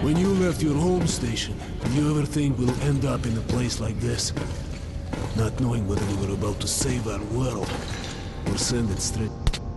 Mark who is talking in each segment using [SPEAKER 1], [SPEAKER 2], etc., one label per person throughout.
[SPEAKER 1] When you left your home station, did you ever think we'll end up in a place like this? Not knowing whether we were about to save our world or send it straight.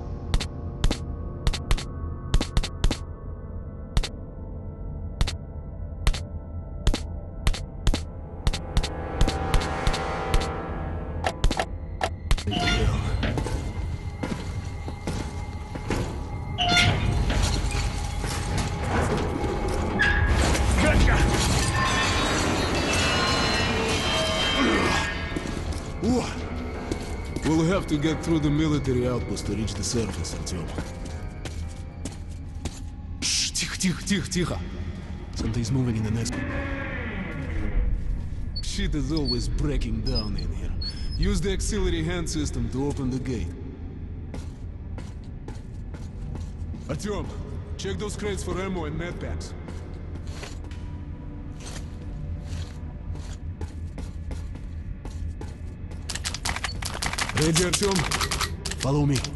[SPEAKER 1] We'll have to get through the military outpost to reach the surface, Artyom. Shh, тихо. Something's moving in the next... Shit is always breaking down in here. Use the auxiliary hand system to open the gate. Artyom, check those crates for ammo and med packs. Ready, Artyom? Follow me.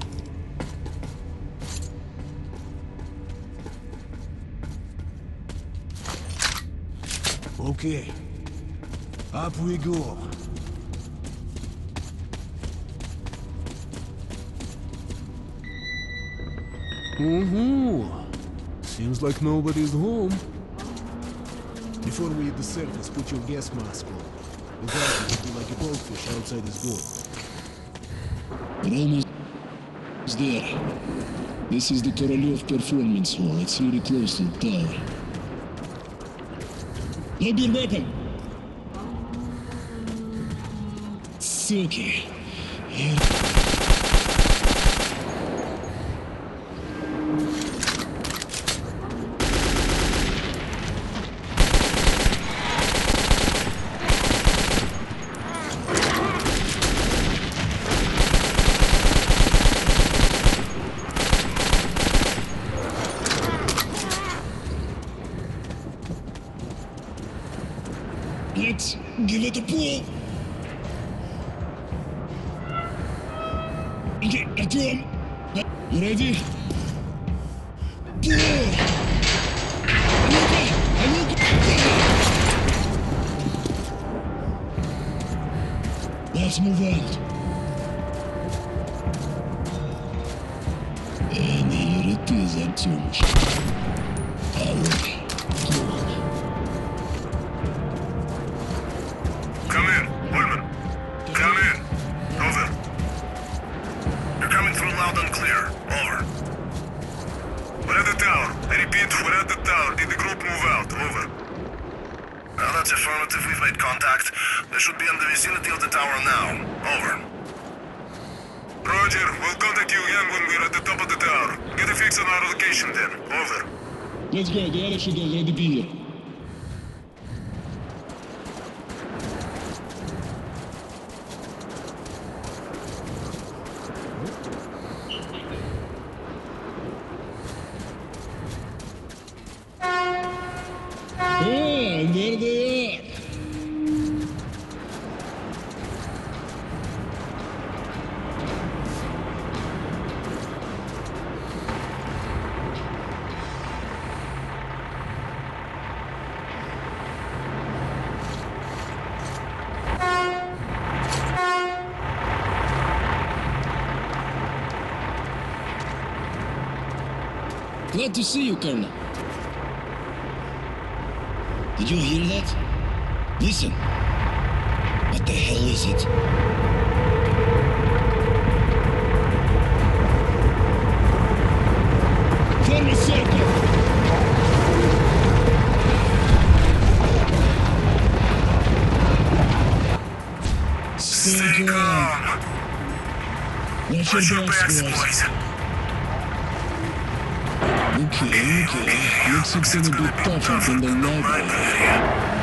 [SPEAKER 1] Okay. Up we go. Seems like nobody's home. Before we hit the surface, put your gas mask on. Without it, you'll be like a goldfish outside this door.
[SPEAKER 2] We're almost there. This is the Korolev Performance Hall. It's really close to the tower. Load your weapon! Suki. Here. Let's give it a pull. Okay, Artyom, you ready? Pull! Let's move out. And here it is, Artyom.
[SPEAKER 3] Come in, Ullman. Come in. Over. You're coming through loud and clear. Over. We're at the tower. I repeat, we're at the tower. Did the group move out? Over. Well, that's affirmative. We've made contact. They should be in the vicinity of the tower now. Over. Roger. We'll contact you again when we're at the top of the tower. Get a fix on our location then. Over.
[SPEAKER 2] Let's go. The other should already be here. Oh, there they are. Glad to see you, Colonel. Did you hear that? Listen. What the hell is it? Form a circle! Stay calm. Watch your backs, boys. Okay. Looks like it's gonna be tougher than the library.